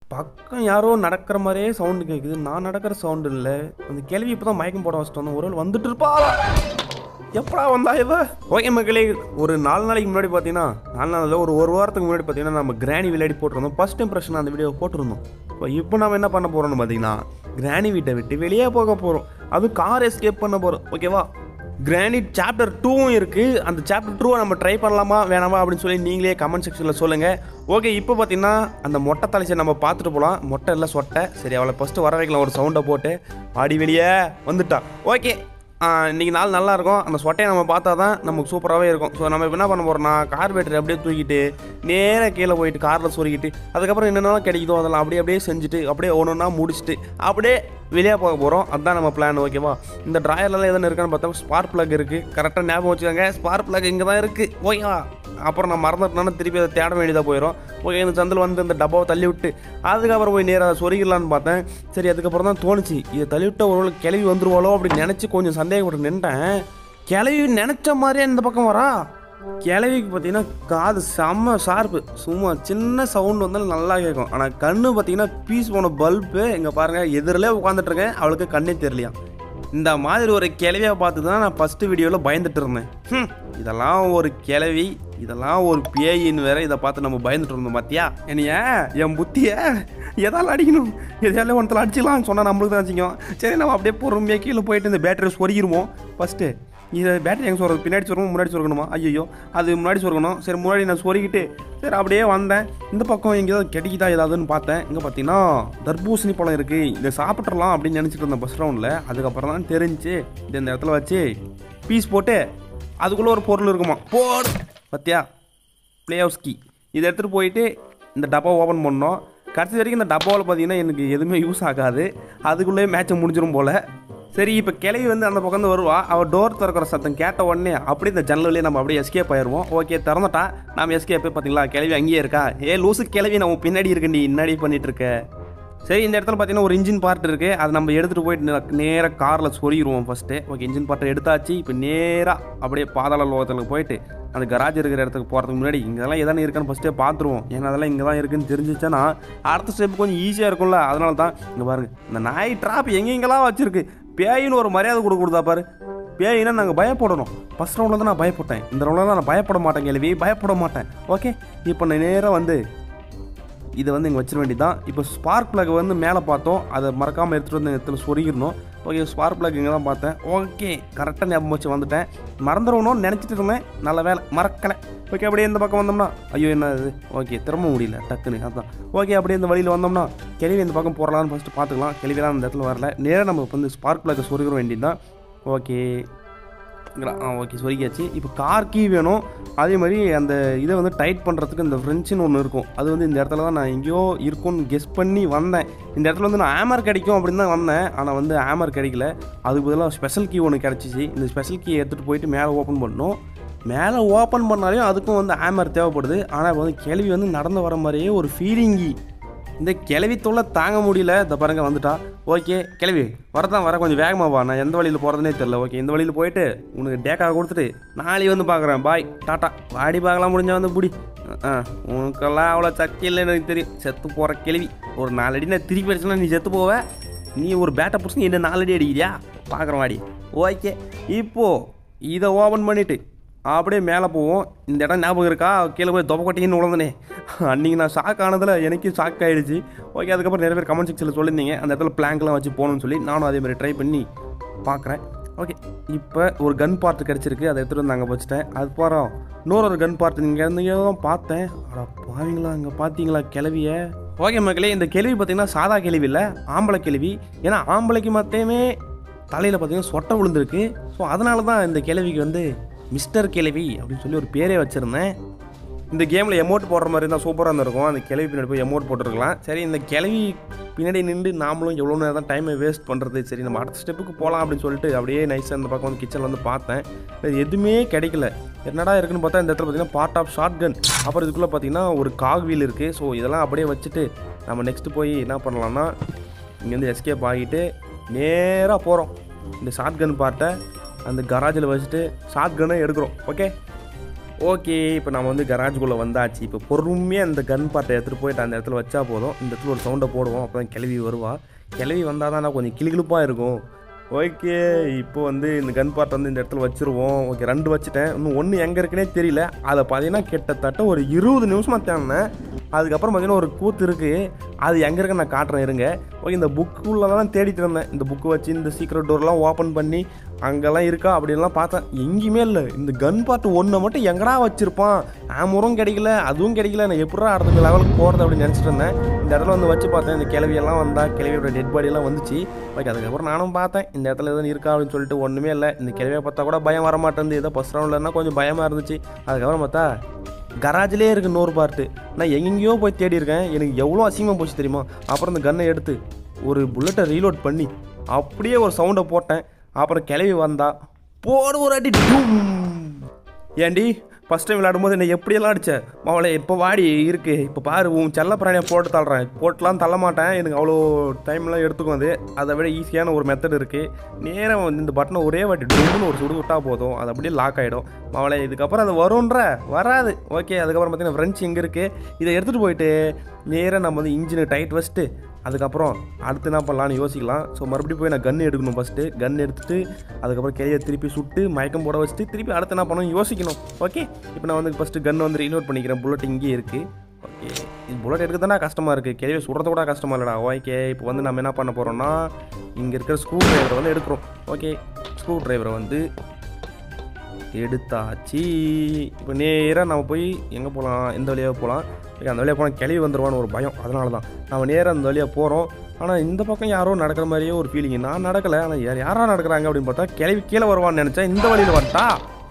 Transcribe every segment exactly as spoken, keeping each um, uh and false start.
பக்கம் யாரோ நடக்கிற மாதிரியே சவுண்டு கேட்குது. நான் நடக்கிற சவுண்டு இல்லை. அந்த கேள்வி இப்போ தான் மயக்கம் போட வச்சுட்டு வந்தோம். ஒரு வந்துட்டு இருப்பா. எப்படா வந்தா இவ? ஓகே மக்களே, ஒரு நாலு நாளைக்கு முன்னாடி பார்த்தீங்கன்னா நாலு நாளில் ஒரு ஒரு வாரத்துக்கு முன்னாடி பார்த்தீங்கன்னா நம்ம கிராணி விளையாடி போட்டிருந்தோம். ஃபர்ஸ்ட் இம்ப்ரெஷன் அந்த வீடியோ போட்டிருந்தோம். இப்போ இப்போ நம்ம என்ன பண்ண போகிறோம்னு பார்த்தீங்கன்னா கிராணி வீட்டை விட்டு வெளியே போக போகிறோம். அதுவும் கார் எஸ்கேப் பண்ண போகிறோம். ஓகேவா? கிரானிட் சாப்டர் டூவும் இருக்குது. அந்த சாப்டர் டூவை நம்ம ட்ரை பண்ணலாமா வேணாமா அப்படின்னு சொல்லி நீங்களே கமெண்ட் செக்ஷனில் சொல்லுங்கள். ஓகே, இப்போ பார்த்தீங்கன்னா அந்த மொட்டை தலைச்சை நம்ம பார்த்துட்டு போகலாம். மொட்டை இல்லை சொட்டை. சரி, அவளை ஃபஸ்ட்டு வர வைக்கலாம். ஒரு சவுண்டை போட்டு ஆடி வெளியே வந்துட்டா. ஓகே, இன்றைக்கி நாள் நல்லாயிருக்கும். அந்த சொட்டையை நம்ம பார்த்தா தான் நமக்கு சூப்பராகவே இருக்கும். ஸோ நம்ம இப்போ என்ன பண்ண போகிறோம்னா கார் பேட்டரி அப்படியே தூக்கிட்டு நேராக கீழே போயிட்டு காரில் சொருகிட்டு அதுக்கப்புறம் என்னென்னலாம் கிடைக்குதோ அதெல்லாம் அப்படியே அப்படியே செஞ்சுட்டு அப்படியே ஒன்று ஒன்றா முடிச்சுட்டு அப்படியே வெளியே போக போகிறோம். அதுதான் நம்ம பிளான். ஓகேவா? இந்த ட்ராயர்லாம் எதுன்னு இருக்கான்னு பார்த்தா ஸ்பார்க் ப்ளக் இருக்குது. கரெக்டாக ஞாபகம் வச்சுக்கோங்க, ஸ்பார்க் ப்ளக் இங்கே தான் இருக்குது. ஓகேவா? அப்புறம் நான் மறந்துட்டேன்னா திருப்பி அதை தேட வேண்டியதாக போயிடும். ஓகே, இந்த சந்தில் வந்து இந்த டப்பாவை தள்ளி விட்டு அதுக்கப்புறம் போய் நேராக சொருகிடலான்னு பார்த்தேன். சரி, அதுக்கப்புறம் தான் தோணுச்சு இதை தள்ளி விட்ட ஒரு கிளவி வந்துருவாளோ அப்படின்னு நினச்சி கொஞ்சம் சந்தேகப்பட்டு நின்ட்டேன். கிளவி நினச்ச மாதிரியே இந்த பக்கம் வரா. கிளவிக்கு பார்த்தீங்கன்னா காது செம்ம ஷார்ப்பு. சும்மா சின்ன சவுண்டு வந்தாலும் நல்லா கேட்கும். ஆனால் கண்ணு பார்த்தீங்கன்னா பீஸ் போன பல்பு. இங்கே பாருங்கள், எதிரிலே உட்காந்துட்ருக்கேன். அவளுக்கு கண்ணே தெரியலையா. இந்த மாதிரி ஒரு கிளவியை பார்த்து தான் நான் ஃபஸ்ட்டு வீடியோவில் பயந்துட்டு இருந்தேன். ம் இதெல்லாம் ஒரு கிளவி, இதெல்லாம் ஒரு பேயின்னு வேற இதை பார்த்து நம்ம பயந்துட்டு இருந்தோம். பார்த்தியா என்னைய என் புத்தியை எதாலும் அடிக்கணும், எதாலும் ஒன்றத்தில் அடிச்சிடலாம்னு சொன்னால் நம்மளுக்கு தான் வச்சுக்கோம். சரி, நம்ம அப்படியே பொறுமையாக கீழே போயிட்டு இந்த பேட்டரி சொருகிருவோம். ஃபஸ்ட்டு இதை பேட்டரி எங்கே சொல்கிறது? பின்னாடி சொருகணும் முன்னாடி சொருகணுமா? ஐயோ, அது முன்னாடி சொருகணும். சரி, முன்னாடி நான் சொருகிட்டு சரி அப்படியே வந்தேன். இந்த பக்கம் எங்கேயாவது கிடைக்குதா ஏதாவதுன்னு பார்த்தேன். இங்கே பார்த்தீங்கன்னா தர்பூசணி பழம் இருக்குது. இதை சாப்பிட்றலாம் அப்படின்னு நினச்சிட்டு இருந்தேன் பஸ் ரவுண்டில். அதுக்கப்புறம் தான் தெரிஞ்சு இது இந்த இடத்துல வச்சு பீஸ் போட்டு அதுக்குள்ளே ஒரு பொருள் இருக்குமா. போடு பார்த்தியா, ப்ளே ஹவுஸ் கீ. இதை எடுத்துகிட்டு போயிட்டு இந்த டப்பாவை ஓப்பன் பண்ணோம். கடைசி வரைக்கும் இந்த டப்பாவில் பார்த்தீங்கன்னா எனக்கு எதுவுமே யூஸ் ஆகாது. அதுக்குள்ளேயே மேட்சை முடிஞ்சிடும் போல். சரி, இப்போ கிளவி வந்து அந்த பக்கம் வருவா. அவள் டோர் திறக்கிற சத்தம் கேட்ட உடனே அப்படியே இந்த ஜன்னலே நம்ம அப்படியே எஸ்கேப் ஆயிடுவோம். ஓகே, திறந்துட்டா நம்ம எஸ்கேப். பார்த்தீங்களா, கிளவி அங்கேயே இருக்கா. ஏ லூசு கிளவி, நம்ம பின்னாடி இருக்கண்டி முன்னாடி பண்ணிட்டு இருக்க. சரி, இந்த இடத்துல பார்த்தீங்கன்னா ஒரு இன்ஜின் பார்ட் இருக்குது. அதை நம்ம எடுத்துகிட்டு போயிட்டு நேராக காரில் சொருகிடுவோம் ஃபஸ்ட்டு. ஓகே, இன்ஜின் பார்ட்டை எடுத்தாச்சு. இப்போ நேராக அப்படியே பாதாள லோகத்தில் போயிட்டு அந்த கராஜ் இருக்கிற இடத்துக்கு போகிறதுக்கு முன்னாடி இங்கெல்லாம் எதானே இருக்குன்னு ஃபஸ்ட்டே பார்த்துருவோம். ஏன்னா அதெல்லாம் இங்கே தான் இருக்குன்னு தெரிஞ்சிச்சேன்னா அடுத்த ஸ்டெப் கொஞ்சம் ஈஸியாக இருக்கும்ல. அதனால தான் இங்கே பாருங்கள், இந்த நாய் ட்ராப் எங்கெங்கெல்லாம் வச்சுருக்கு. பேயின்னு ஒரு மரியாதை கொடுக்க கொடுத்தா பாரு. பேயினா நாங்கள் பயப்படணும். ஃபஸ்ட் ரவுண்டில் தான் நான் பயப்பட்டேன். இந்த ரவுண்டில் தான் நான் பயப்பட மாட்டேன். கேள்வி பயப்பட மாட்டேன். ஓகே, இப்போ நான் நேராக வந்து இதை வந்து இங்கே வச்சிட வேண்டியதான். இப்போ ஸ்பார்க் ப்ளக் வந்து மேலே பார்த்தோம், அதை மறக்காமல் எடுத்துகிட்டு வந்து இடத்துல சொருகிடணும். ஓகே, ஸ்பார்க் ப்ளக் இங்கே தான் பார்த்தேன். ஓகே, கரெக்டாக ஞாபகம் வச்சு வந்துட்டேன். மறந்துடணும்னு நினச்சிட்டு இருந்தேன். நல்ல வேலை மறக்கலை. ஓகே, அப்படியே இந்த பக்கம் வந்தோம்னா ஐயோ என்ன இது. ஓகே, திரும்ப முடியல டக்குன்னு. அதுதான். ஓகே, அப்படியே இந்த வழியில் வந்தோம்னா கிளவி இந்த பக்கம் போடலான்னு ஃபஸ்ட்டு பார்த்துக்கலாம். கிளவிலாம் அந்த இடத்துல வரல. நேராக நம்ம வந்து ஸ்பார்க் ப்ளக்கை சொருகிற வேண்டியது தான். ஓகே ஆ ஓகே, சொருகியாச்சு. இப்போ கார் கீ வேணும். அதே மாதிரி அந்த இதை வந்து டைட் பண்ணுறதுக்கு இந்த ஃப்ரெஞ்சுன்னு ஒன்று இருக்கும். அது வந்து இந்த இடத்துல தான் நான் எங்கேயோ இருக்கும்னு கெஸ் பண்ணி வந்தேன். இந்த இடத்துல வந்து நான் ஹேமர் கிடைக்கும் அப்படின்னு தான் வந்தேன். ஆனால் வந்து ஹேமர் கிடைக்கல. அதுக்கு பதிலாக ஸ்பெஷல் கீ ஒன்று கிடச்சிச்சு. இந்த ஸ்பெஷல் கீ எடுத்துகிட்டு போயிட்டு மேலே ஓப்பன் பண்ணணும். மேலே ஓப்பன் பண்ணாலையும் அதுக்கும் வந்து ஹேமர் தேவைப்படுது. ஆனால் வந்து கேள்வி வந்து நடந்து வர மாதிரியே ஒரு ஃபீலிங்கி. இந்த கிளவி தொல்லை தாங்க முடியல. இந்த பாருங்க வந்துட்டா. ஓகே, கிளவி வரதான் வர கொஞ்சம் வேகமாக வா. நான் எந்த வழியில் போகிறதுனே தெரில. ஓகே, இந்த வழியில் போயிட்டு உனக்கு டேக்காக கொடுத்துட்டு நாளைக்கு வந்து பார்க்குறேன். Bye, tata. வாடி பார்க்கலாம் முடிஞ்சா வந்து புடி. ஆ உனக்கெல்லாம் அவ்வளோ சக்தி இல்லைன்னு எனக்கு தெரியும். செத்து போகிற கிளவி. ஒரு நாலடி நான் திருப்பி அடிச்சுன்னா நீ செத்து போவ. நீ ஒரு பேட்டை பிடிச்சி என்ன நாலடி அடிக்கிறியா? பார்க்குறேன் வாடி. ஓகே, இப்போது இதை ஓப்பன் பண்ணிவிட்டு அப்படியே மேலே போவோம். இந்த இடம் ஞாபகம் இருக்கா? கீழே போய் தொப்பை கொட்டிங்கன்னு உழந்தனே. அன்றைக்கி நான் ஷாக் ஆனதில் எனக்கு ஷாக் ஆகிடுச்சு. ஓகே, அதுக்கப்புறம் நிறைய பேர் கமெண்ட் செக்ஷனில் சொல்லியிருந்தீங்க அந்த இடத்துல பிளாங்க்லாம் வச்சு போகணும்னு சொல்லி. நானும் அதே மாதிரி ட்ரை பண்ணி பார்க்குறேன். ஓகே, இப்போ ஒரு கன் பார்ட் கிடச்சிருக்கு. அதை எடுத்துகிட்டு வந்து அங்கே வச்சுட்டேன். அதுக்கப்புறம் இன்னொரு ஒரு கன் பார்ட் இங்கே இருந்தீங்க தான் பார்த்தேன். அட பாவீங்களா, அங்கே பார்த்தீங்களா கிளவியை? ஓகே மக்களே, இந்த கேள்வி பார்த்திங்கன்னா சாதா கேள்வி இல்லை, ஆம்பளை கேள்வி. ஏன்னா ஆம்பளைக்கு மட்டுமே தலையில் பார்த்திங்கன்னா சொட்டை விழுந்திருக்கு. ஸோ அதனால தான் இந்த கேள்விக்கு வந்து மிஸ்டர் கிளவி அப்படின்னு சொல்லி ஒரு பேரே வச்சுருந்தேன். இந்த கேமில் எமௌண்ட் போடுற மாதிரி தான் சூப்பராக இருந்திருக்கும். அந்த கிளவி பின்னாடி போய் எமௌண்ட் போட்டுருக்கலாம். சரி, இந்த கிளவி பின்னாடி நின்று நாமளும் எவ்வளோ நேரம் தான் டைமை வேஸ்ட் பண்ணுறது. சரி, நம்ம அடுத்த ஸ்டெப்புக்கு போகலாம் அப்படின்னு சொல்லிட்டு அப்படியே நைஸாக இந்த பக்கம் வந்து கிச்சனில் வந்து பார்த்தேன். எதுவுமே கிடைக்கல. என்னடா இருக்குன்னு பார்த்தா இந்த இடத்துல பார்த்தீங்கன்னா பார்ட் ஆஃப் ஷார்ட் கன். அப்புறம் இதுக்குள்ளே பார்த்தீங்கன்னா ஒரு காக் வீல் இருக்குது. ஸோ இதெல்லாம் அப்படியே வச்சுட்டு நம்ம நெக்ஸ்ட்டு போய் என்ன பண்ணலாம்னா இங்கேருந்து எஸ்கேப் ஆகிட்டு நேராக போகிறோம். இந்த ஷார்ட் கன் பார்ட்டை அந்த கராஜில் வச்சுட்டு ஷார்ட் கன்னை எடுக்கிறோம். ஓகே, ஓகே, இப்போ நம்ம வந்து கராஜுக்குள்ளே வந்தாச்சு. இப்போ பொறுமையாக இந்த கன் பார்ட்டை எடுத்துகிட்டு போயிட்டு அந்த இடத்துல வச்சா போதும். இந்த இடத்துல ஒரு சவுண்டை போடுவோம், அப்போ தான் கிளவி வருவா. கிளவி வந்தால் தான் கொஞ்சம் கிளுகிளுப்பாக இருக்கும். ஓகே, இப்போ வந்து இந்த கன் பார்ட் வந்து இந்த இடத்துல வச்சுருவோம். ஓகே, ரெண்டு வச்சுட்டேன். இன்னும் ஒன்று எங்கே இருக்குன்னே தெரியல. அதை பார்த்தீங்கன்னா கிட்டத்தட்ட ஒரு இருபது நிமிஷமாக தேடினேன். அதுக்கப்புறம் பார்த்தீங்கன்னா ஒரு கூத்து இருக்குது, அது எங்கே இருக்குன்னு நான் காட்டுறேன் இருங்க. ஓகே, இந்த புக்குள்ளே தான் தேடிட்டு இருந்தேன். இந்த புக்கு வச்சு இந்த சீக்ரெட் டோர்லாம் ஓப்பன் பண்ணி அங்கெல்லாம் இருக்கா அப்படின்லாம் பார்த்தேன். எங்கேயுமே இல்லை. இந்த கன் பார்ட் ஒன்றை மட்டும் எங்கடா வச்சுருப்பான், ஆமரும் கிடைக்கல, அதுவும் கிடைக்கல. நான் எப்படா அடுத்த லெவலுக்கு போகிறது அப்படின்னு நினச்சிட்டு இருந்தேன். இந்த இடத்துல வந்து வச்சு பார்த்தேன். இந்த கிளவியெல்லாம் வந்தால் கிளவியோட டெட் பாடியெல்லாம் வந்துச்சு. ஓகே, அதுக்கப்புறம் நானும் பார்த்தேன் இந்த இடத்துல எதுவும் இருக்கா அப்படின்னு சொல்லிட்டு. ஒன்றுமே இல்லை. இந்த கிளவியை பார்த்தா கூட பயம் வர மாட்டேங்குது. ஏதோ ஃபஸ்ட் ரவுண்ட்லன்னா கொஞ்சம் பயமாக இருந்துச்சு. அதுக்கப்புறம் பார்த்தா கராஜிலே இருக்குது இன்னொரு பார்ட்டு. நான் எங்கெங்கேயோ போய் தேடி இருக்கேன். எனக்கு எவ்வளோ அசிங்கமாக போச்சு தெரியுமா. அப்புறம் இந்த கன்னை எடுத்து ஒரு புல்லட்டை ரீலோட் பண்ணி அப்படியே ஒரு சவுண்டை போட்டேன். அப்புறம் கிளவி வந்தா போடு ஒரு அடி டூம். ஏண்டி ஃபஸ்ட் டைம் விளையாடும்போது என்னை எப்படியெல்லாம் அடித்தேன் அவளை. இப்போ வாடி இருக்குது, இப்போ பாரு உன் செல்ல பிராணியை போட்டு தள்ளுறேன். போட்டுலாம் தள்ள மாட்டேன், எனக்கு அவ்வளோ டைம்லாம் எடுத்துக்கும். அது அதை விட ஈஸியான ஒரு மெத்தட் இருக்குது. நேரம் வந்து இந்த பட்டனை ஒரே வாட்டி டூம்னு ஒரு சுடு விட்டால் போதும், அது அப்படியே லாக் ஆகிடும். அவளை இதுக்கப்புறம் அது வரும்ன்ற வராது. ஓகே, அதுக்கப்புறம் பார்த்தீங்கன்னா ஃப்ரெண்ட்ஸ் எங்கே இருக்குது, இதை எடுத்துகிட்டு போயிட்டு நேராக நம்ம வந்து இன்ஜினை டைட் வச்சுட்டு அதுக்கப்புறம் அடுத்து என்ன பண்ணலான்னு யோசிக்கலாம். ஸோ மறுபடியும் போய் நான் கன் எடுக்கணும். ஃபஸ்ட்டு கன் எடுத்துகிட்டு அதுக்கப்புறம் கையை திருப்பி சுட்டு மயக்கம் போட வச்சுட்டு திருப்பி அடுத்து என்ன பண்ணணும் யோசிக்கணும். ஓகே, இப்போ நான் வந்து ஃபஸ்ட்டு கன் வந்து ரீலோட் பண்ணிக்கிறேன். புல்லட் இங்கே இருக்குது. ஓகே, இது புல்லட் எடுக்க தானே கஷ்டமாக இருக்குது, கையை சுடுறது கூட கஷ்டமாக இல்லைடா. ஓகே, இப்போ வந்து நம்ம என்ன பண்ண போகிறோம்னா இங்கே இருக்கிற ஸ்க்ரூ ட்ரைவரை வந்து எடுக்கிறோம். ஓகே, ஸ்க்ரூ ட்ரைவரை வந்து எடுத்தாச்சு. இப்போ நேராக நம்ம போய் எங்கே போகலாம், எந்த வழியாக போகலாம். அந்த வழியாக போனால் கிளவி வந்துடுவான்னு ஒரு பயம், அதனால தான் நம்ம நேராக அந்த வழியாக போகிறோம். ஆனால் இந்த பக்கம் யாரோ நடக்கிற மாதிரியே ஒரு ஃபீலிங். நான் நடக்கலை, ஆனால் யார் யாராக நடக்கிறாங்க அப்படின்னு பார்த்தா கிளவி கீழே வருவான்னு நினச்சேன். இந்த வழியில் வந்துட்டா.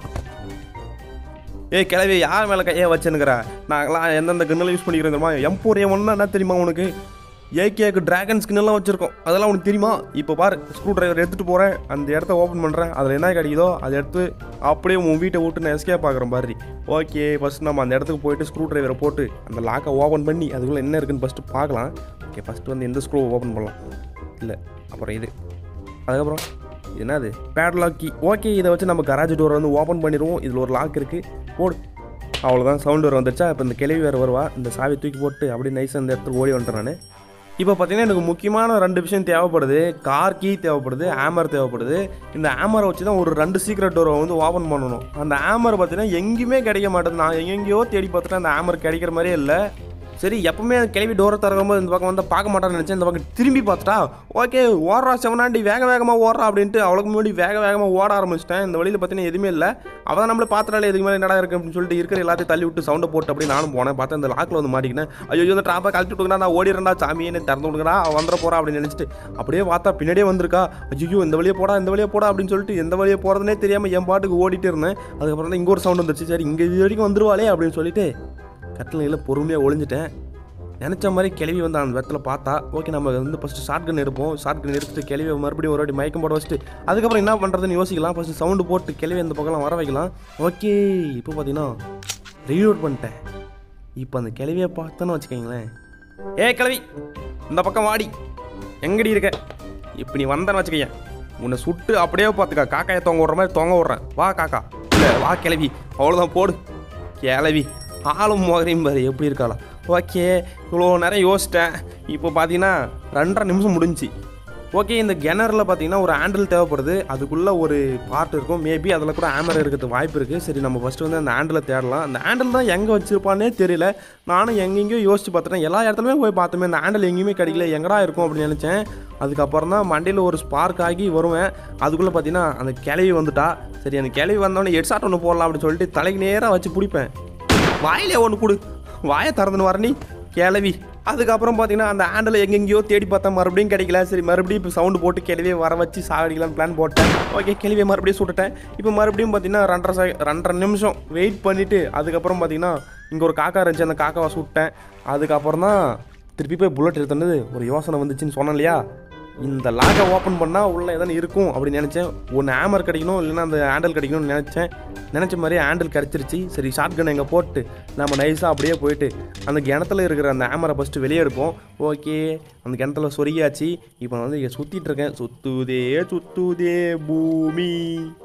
ஏய் கிளவி, யார் மேலே கையை வச்சுன்னுக்கிறா? நாங்களாம் எந்தெந்த கண்ணில் யூஸ் பண்ணிக்கிறோம் தெரியுமா? எம்போர் எம் ஒன்னா என்ன தெரியுமா உனக்கு? ஏகேக்கு ட்ராகன் ஸ்கின்னெல்லாம் வச்சுருக்கோம், அதெல்லாம் உனக்கு தெரியுமா? இப்போ பாரு, ஸ்க்ரூ ட்ரைவர் எடுத்துகிட்டு போகிறேன், அந்த இடத்த ஓப்பன் பண்ணுறேன். அதில் என்ன கிடைக்குதோ அதை எடுத்து அப்படியே உன் வீட்டை விட்டு நான் எஸ்கே பார்க்குறேன் பாரு. ஓகே, ஃபஸ்ட் நம்ம அந்த இடத்துக்கு போயிட்டு ஸ்க்ரூ ட்ரைவரை போட்டு அந்த லாக்கை ஓப்பன் பண்ணி அதுக்குள்ளே என்ன இருக்குன்னு ஃபஸ்ட்டு பார்க்கலாம். ஓகே, ஃபஸ்ட்டு வந்து எந்த ஸ்க்ரூவை ஓப்பன் பண்ணலாம், இல்லை அப்புறம் இது, அதுக்கப்புறம் என்னது பேட்லாக் கீ. ஓகே, இதை வச்சு நம்ம கராஜ் டோரை வந்து ஓப்பன் பண்ணிடுவோம். இதில் ஒரு லாக் இருக்குது, போடு. அவ்வளோதான், சவுண்டு வர வந்துருச்சா. இப்போ இந்த கிளவி வேறு வருவா. இந்த சாவி தூக்கி போட்டு அப்படியே நைஸாக இந்த இடத்துக்கு ஓடி வந்துட்டேன் நான். இப்போ பார்த்தீங்கன்னா எனக்கு முக்கியமான ரெண்டு விஷயம் தேவைப்படுது. கார் கீ தேவைப்படுது, ஆமர் தேவைப்படுது. இந்த ஆமரை வச்சு தான் ஒரு ரெண்டு சீக்ரெட் டோரை வந்து ஓப்பன் பண்ணணும். அந்த ஆமர் பார்த்தீங்கன்னா எங்கேயுமே கிடைக்க மாட்டேது. நான் எங்கெங்கேயோ தேடி பார்த்துட்டு அந்த ஆமர் கிடைக்கிற மாதிரியே இல்லை. சரி, எப்பவுமே கிளவி டோரை திறக்கும்போது இந்த பக்கம் வந்து பார்க்க மாட்டான்னு நினச்சேன். இந்த பக்கம் திரும்பி பார்த்துட்டா. ஓகே, ஓடுறா செவனாண்டி, வேக வேகமாக ஓடுறா அப்படின்ட்டு அவளுக்கு முன்னாடி வேக வேகமாக ஓட ஆரம்பிச்சிட்டேன். இந்த வழியில் பார்த்தீங்கன்னா எதுவுமே இல்லை. அவள் நம்மளை பார்த்துட்டாலே எதுக்கு மேலே என்னடா இருக்குது அப்படின்னு சொல்லிட்டு இருக்கிற எல்லாத்தையும் தள்ளி விட்டு சவுண்டை போட்டு அப்படி நானும் போனேன். பார்த்தா இந்த லாக்கில் வந்து மாட்டிக்கினேன். ஐயோ, இந்த ட்ராப்பை கழட்டி விட்டுக்கா, நான் ஓடிடுறா சாமியே திறந்து விடுங்கடா, அவன் வந்துட போகிறா அப்படின்னு நினச்சிட்டு அப்படியே பார்த்தா பின்னாடியே வந்திருக்கா. ஐயோ, இந்த வழியே போடா, இந்த வழியே போடா அப்படின்னு சொல்லிட்டு எந்த வழியே போகிறதுனே தெரியாமல் என் பாட்டுக்கு ஓடிட்டு இருந்தேன். அதுக்கப்புறம் தான் இங்கே ஒரு சவுண்ட் வந்துருச்சு. சரி, இங்கே இது வரைக்கும் வந்துருவாளே அப்படின்னு சொல்லிட்டு கட்டிலையில் பொறுமையாக ஒளிஞ்சிட்டேன். நினச்ச மாதிரி கிளவி வந்து அந்த இடத்துல பார்த்தா. ஓகே, நம்ம வந்து ஃபஸ்ட்டு ஷார்ட் கன் எடுப்போம். ஷார்ட் கன் எடுத்துட்டு கிளவி மறுபடியும் ஒரு வாட்டி மயக்கம் போட வச்சுட்டு அதுக்கப்புறம் என்ன பண்ணுறதுன்னு யோசிக்கலாம். ஃபஸ்ட்டு சவுண்டு போட்டு கிளவி அந்த பக்கம்லாம் வர வைக்கலாம். ஓகே, இப்போ பார்த்தீங்கன்னா ரீலோட் பண்ணிட்டேன். இப்போ அந்த கிளவியை பார்த்தோன்னு வச்சுக்கோங்களேன். ஏ கிளவி, இந்த பக்கம் வாடி, எங்கடி இருக்க? இப்போ நீ வந்தேன்னு வச்சுக்கேன், உன்னை சுட்டு அப்படியே பார்த்துக்கா, காக்காயை தொங்க விட்ற மாதிரி தொங்க விட்றேன். வா காக்கா, இல்லை வா கிளவி, அவ்வளோதான் போடு. கிளவி ஆளும் மோகரையும் பாரு எப்படி இருக்காளா. ஓகே, இவ்வளோ நேரம் யோசிச்சிட்டேன். இப்போ பார்த்தீங்கன்னா ரெண்டரை நிமிஷம் முடிஞ்சு. ஓகே, இந்த கிணறில் பார்த்தீங்கன்னா ஒரு ஹேண்டில் தேவைப்படுது. அதுக்குள்ளே ஒரு பார்ட் இருக்கும். மேபி அதில் கூட ஆமர் இருக்கிறதுக்கு வாய்ப்பு இருக்குது. சரி, நம்ம ஃபஸ்ட்டு வந்து அந்த ஹேண்டிலை தேடலாம். அந்த ஹேண்டில் தான் எங்கே வச்சுருப்பானே தெரியல. நானும் எங்கெங்கேயோ யோசிச்சு பார்த்துட்டேன். எல்லா இடத்துலையுமே போய் பார்த்தோமே, அந்த ஹேண்டில் எங்கேயுமே கிடைக்கல. எங்கடா இருக்கும் அப்படின்னு நினச்சேன். அதுக்கப்புறம் தான் மண்டையில் ஒரு ஸ்பார்க் ஆகி வருவேன். அதுக்குள்ளே பார்த்தீங்கன்னா அந்த கிளவி வந்துட்டா. சரி, அந்த கிளவி வந்தோடனே ஹெட்ஷாட் ஒன்று போடலாம் அப்படின்னு சொல்லிட்டு தலைக்கு நேராக வச்சு பிடிப்பேன். வாயிலே ஒன்று கொடு, வாயை திறந்துன்னு வர நீ கிளவி. அதுக்கப்புறம் பார்த்தீங்கன்னா அந்த ஹேண்டில் எங்கெங்கேயோ தேடி பார்த்தா மறுபடியும் கிடைக்கல. சரி, மறுபடியும் இப்போ சவுண்டு போட்டு கிளவியை வர வச்சு சாகடிக்கலான்னு பிளான் போட்டேன். ஓகே, கிளவியை மறுபடியும் சுட்டுட்டேன். இப்போ மறுபடியும் பார்த்தீங்கன்னா ரெண்டரை செ ரெண்டரை நிமிஷம் வெயிட் பண்ணிவிட்டு அதுக்கப்புறம் பார்த்தீங்கன்னா இங்கே ஒரு காக்கா இருந்துச்சு, அந்த காக்காவை சுட்டேன். அதுக்கப்புறம் தான் திருப்பி போய் புல்லட் எடுத்துனது ஒரு யோசனை வந்துச்சுன்னு சொன்னேன் இல்லையா. இந்த லாக்கை ஓப்பன் பண்ணால் உள்ளே எதனா இருக்கும் அப்படின்னு நினச்சேன். ஒன்று ஆமர் கிடைக்கணும், இல்லைன்னா அந்த ஹேண்டில் கிடைக்கணும்னு நினச்சேன். நினச்ச மாதிரியே ஹேண்டில் கிடச்சிருச்சு. சரி, ஷார்ட் கன் எங்கே போட்டு நம்ம நைஸாக அப்படியே போயிட்டு அந்த கிணத்துல இருக்கிற அந்த ஆமரை ஃபஸ்ட்டு வெளியே எடுப்போம். ஓகே, அந்த கிணத்துல சொருகியாச்சு. இப்போ வந்து இங்கே சுற்றிட்டு இருக்கேன். சுற்றுதே சுற்றுதே பூமி.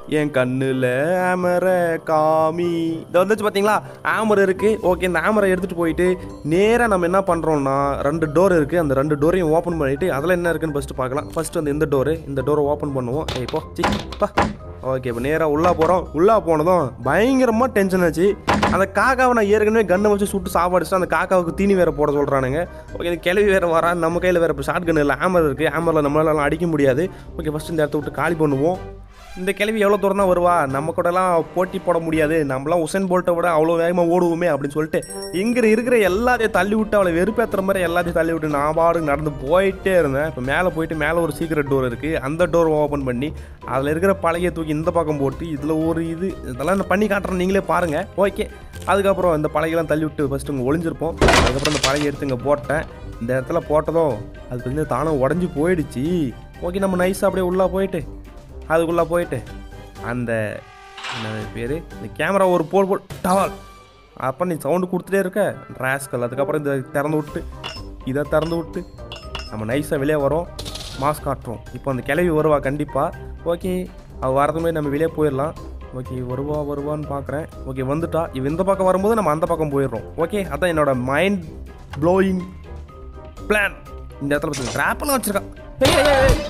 என் கண்ணில் ஆமரை காமி இதை வந்துச்சு பார்த்தீங்களா? ஆமர் இருக்குது. ஓகே, இந்த ஆமரை எடுத்துகிட்டு போயிட்டு நேராக நம்ம என்ன பண்ணுறோம்னா ரெண்டு டோர் இருக்குது. அந்த ரெண்டு டோரையும் ஓப்பன் பண்ணிவிட்டு அதில் என்ன இருக்குன்னு ஃபஸ்ட்டு பார்க்கலாம். ஃபஸ்ட்டு வந்து இந்த டோரு இந்த டோரை ஓப்பன் பண்ணுவோம். இப்போ சிப்பா ஓகே, இப்போ நேராக உள்ளே போகிறோம். உள்ளே போனதும் பயங்கரமாக டென்ஷன் ஆச்சு. அந்த காக்காவை நான் ஏற்கனவே கண்ணை வச்சு சுட்டு சாப்பாடுச்சு. அந்த காக்காவுக்கு தீனி வேறு போட சொல்கிறானுங்க. ஓகே, இந்த கிளவி வேறு வரா. நம்ம கையில் வேறு இப்போ ஷார்ட் கன் இல்லை, ஆமர் இருக்குது. ஆமரில் நம்மளால அடிக்க முடியாது. ஓகே, ஃபஸ்ட்டு இந்த இடத்த விட்டு காலி பண்ணுவோம். இந்த கிளவி எவ்வளோ தூரம் தான் வருவா, நம்ம கூடலாம் போட்டி போட முடியாது, நம்மளாம் உசேன் போல்ட்டை விட அவ்வளோ வேகமாக ஓடுவோமே அப்படின்னு சொல்லிட்டு இங்கே இருக்கிற எல்லாத்தையும் தள்ளி விட்டு அவளை வெறுப்பேற்றுற மாதிரி எல்லாத்தையும் தள்ளி விட்டு நான் பாடு நடந்து போயிட்டே இருந்தேன். இப்போ மேலே போயிட்டு மேலே ஒரு சீக்ரெட் டோர் இருக்குது. அந்த டோர் ஓப்பன் பண்ணி அதில் இருக்கிற பழைய தூக்கி இந்த பக்கம் போட்டு இதில் ஒரு இது இதெல்லாம் நான் பண்ணி காட்டுறேன், நீங்களே பாருங்கள். ஓகே, அதுக்கப்புறம் இந்த பழையெல்லாம் தள்ளி விட்டு ஃபஸ்ட்டு இங்கே ஒளிஞ்சிருப்போம். அதுக்கப்புறம் இந்த பழைய எடுத்து இங்கே போட்டேன். இந்த இடத்துல போட்டதும் அது வந்து தானே உடஞ்சி போயிடுச்சு. ஓகே, நம்ம நைஸாக அப்படியே உள்ளே போயிட்டு அதுக்குள்ளே போயிட்டு அந்த என்ன பேர் இந்த கேமரா ஒரு போல் போல் டவால் அப்போ நீ சவுண்டு கொடுத்துட்டே இருக்க ராஸ்கல். அதுக்கப்புறம் இந்த திறந்து விட்டு இதை திறந்து விட்டு நம்ம நைஸாக வெளியே வரோம், மாஸ்க் காட்டுறோம். இப்போ அந்த கிளவி வருவா கண்டிப்பாக. ஓகே, அவள் வரதுமே நம்ம வெளியே போயிடலாம். ஓகே, வருவா வருவான்னு பார்க்குறேன். ஓகே, வந்துட்டா. இவ இந்த பக்கம் வரும்போது நம்ம அந்த பக்கம் போயிடுறோம். ஓகே, அதான் என்னோட மைண்ட் ப்ளோயிங் பிளான். இந்த இடத்துல பார்த்தீங்கன்னா ட்ராப்பெல்லாம் வச்சுருக்கான்.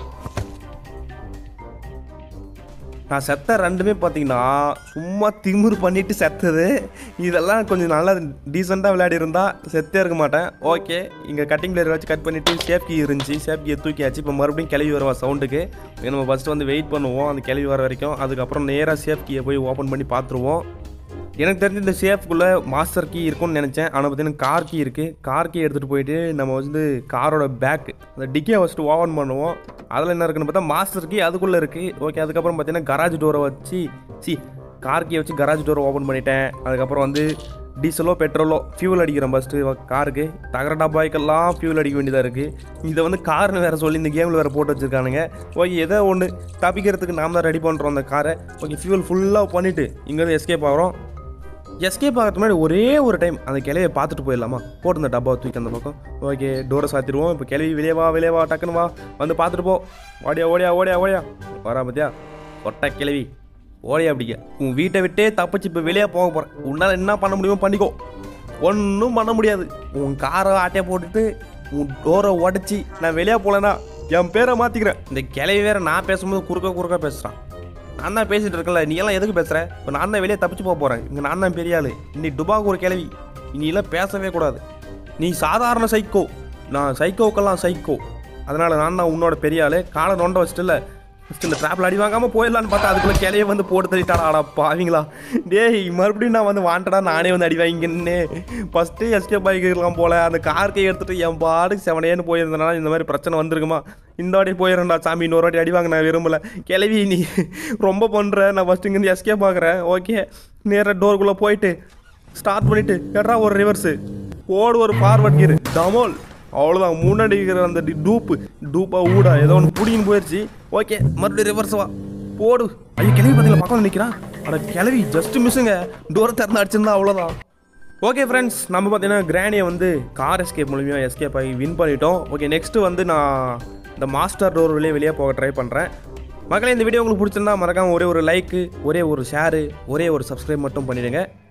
நான் செத்த ரெண்டுமே பார்த்தீங்கன்னா சும்மா திமிரு பண்ணிட்டு செத்தது. இதெல்லாம் கொஞ்சம் நல்லா டீசெண்டாக விளையாடி இருந்தால் செத்தே இருக்க மாட்டேன். ஓகே, இங்கே கட்டிங் பிளேயர் வச்சு கட் பண்ணிவிட்டு சேஃப் கீ இருந்துச்சு. சேஃப் கீயை தூக்கியாச்சு. இப்போ மறுபடியும் கிளவி வருவா சவுண்டுக்கு. நம்ம ஃபஸ்ட்டு வந்து வெயிட் பண்ணுவோம் அந்த கிளவி வர வரைக்கும். அதுக்கப்புறம் நேராக சேஃப் கீயை போய் ஓப்பன் பண்ணி பார்த்துருவோம். எனக்கு தெரிஞ்சு இந்த சேஃப்குள்ளே மாஸ்டர் கீ இருக்கும்னு நினச்சேன். ஆனால் பார்த்தீங்கன்னா கார் கீ இருக்குது. கார் கீ எடுத்துகிட்டு போயிட்டு நம்ம வந்து காரோட பேக்கு அந்த டிக்கியை ஃபஸ்ட்டு ஓப்பன் பண்ணுவோம். அதில் என்ன இருக்குன்னு பார்த்தா மாஸ்டர் கீ அதுக்குள்ளே இருக்குது. ஓகே, அதுக்கப்புறம் பார்த்தீங்கன்னா கராஜ் டோரை வச்சு சி கார் கீயை வச்சு கராஜ் டோரை ஓப்பன் பண்ணிட்டேன். அதுக்கப்புறம் வந்து டீசலோ பெட்ரோலோ ஃபியூல் அடிக்கிறேன் ஃபஸ்ட்டு காருக்கு. தகர டப்பாய்க்கெல்லாம் ஃபியூல் அடிக்க வேண்டியதாக இருக்குது. இதை வந்து கார்னு வேறு சொல்லி இந்த கேமில் வேறு போட்டு வச்சுருக்கானுங்க. ஓகே, ஏதோ ஒன்று தப்பிக்கிறதுக்கு நாம் தான் ரெடி பண்ணுறோம் அந்த காரை. ஓகே, ஃபியூல் ஃபுல்லாக பண்ணிவிட்டு இங்கேருந்து எஸ்கேப் ஆகிறோம். எஸ்கேப் ஆகிறதுக்கு முன்னாடி ஒரே ஒரு டைம் அந்த கிளையை பார்த்துட்டு போயிடலாமா? போட்டு இந்த டப்பாவை தூக்கி அந்த பக்கம். ஓகே, டோரை சாத்திடுவோம். இப்போ கிளவி வெளியே வா வெளியே வா டக்குன்னு வா வந்து பார்த்துட்டு போ. ஓடியா ஓடியா ஓடியா ஓடியா வரா பார்த்தியா ஒட்டா கிளவி ஓடியா அப்படிங்க. உன் வீட்டை விட்டே தப்பிச்சு இப்போ வெளியே போக போகிறேன். உன்னால் என்ன பண்ண முடியுமோ பண்ணிக்கோ. ஒன்றும் பண்ண முடியாது. உன் காரை ஆட்டையை போட்டுட்டு உன் டோரை உடச்சி நான் வெளியே போகலன்னா என் பேரை மாற்றிக்கிறேன். இந்த கிளவி வேறு நான் பேசும்போது குறுக்க குறுக்க பேசுகிறான். நான் தான் பேசிகிட்டு இருக்கல, நீ எல்லாம் எதுக்கு பேசுகிற? இப்போ நான் தான் வெளியே தப்பிச்சு போக போகிறேன். இங்கே நான் தான் பெரிய ஆள். இன்னைக்கு டுபாக்கு ஒரு கிளவி. இனியெல்லாம் பேசவே கூடாது. நீ சாதாரண சைக்கோ, நான் சைக்கோக்கெல்லாம் சைக்கோ. அதனால் நான் தான் உன்னோட பெரிய ஆள். காலை நோண்ட வச்சுட்டு இல்லை ஃபஸ்ட்டு இந்த ட்ராப்பில் அடி வாங்காமல் போயிடலான்னு பார்த்தா அதுக்குள்ளே கிளையை வந்து போட்டு தள்ளிட்டாடா. ஆடா பாவீங்களா டேய், மறுபடியும் நான் வந்து வாண்டடா நானே வந்து அடி வாங்கின்னு ஃபஸ்ட்டு எஸ்கேப் ஆகிக்கலாம் போல். அந்த கார் கை எடுத்துகிட்டு என் பாடுக்கு செவனேன்னு போயிருந்தனால இந்த மாதிரி பிரச்சனை வந்திருக்குமா? இந்த வாட்டி போயிடுறேன்டா சாமி, இன்னொரு வாட்டி அடி வாங்க நான் விரும்பலை. கிளவி நீ ரொம்ப பண்ணுற. நான் ஃபஸ்ட்டு இங்கேருந்து எஸ்கேப் ஆகுறேன். ஓகே, நேராக டோருக்குள்ளே போயிட்டு ஸ்டார்ட் பண்ணிவிட்டு எட்ரா ஒரு ரிவர்ஸு ஓடு ஒரு ஃபார்வர்ட் கீரு டமோல். அவ்வளோதான், முன்னாடி இருக்கிற அந்த டூப்பு டூப்பா ஊடா ஏதோ ஒன்று பிடின்னு போயிடுச்சு. ஓகே, மறுபடியும் ரிவர்ஸ் வா போடு. ஐயோ, கிளவி பார்த்தீங்களா பக்கம் நிற்கிறான். ஆனால் கிளவி ஜஸ்ட் மிஸ்ஸுங்க. டோரை திறந்து அடிச்சிருந்தா அவ்வளோதான். ஓகே ஃப்ரெண்ட்ஸ், நம்ம பார்த்தீங்கன்னா கிராணியை வந்து கார் எஸ்கேப் மூலியமாக எஸ்கேப் ஆகி வின் பண்ணிட்டோம். ஓகே, நெக்ஸ்ட்டு வந்து நான் இந்த மாஸ்டர் டோர் வெளியே வெளியே போக ட்ரை பண்ணுறேன். மக்களே, இந்த வீடியோ உங்களுக்கு பிடிச்சிருந்தா மறக்காமல் ஒரே ஒரு லைக்கு, ஒரே ஒரு ஷேரு, ஒரே ஒரு சப்ஸ்கிரைப் மட்டும் பண்ணிவிடுங்க.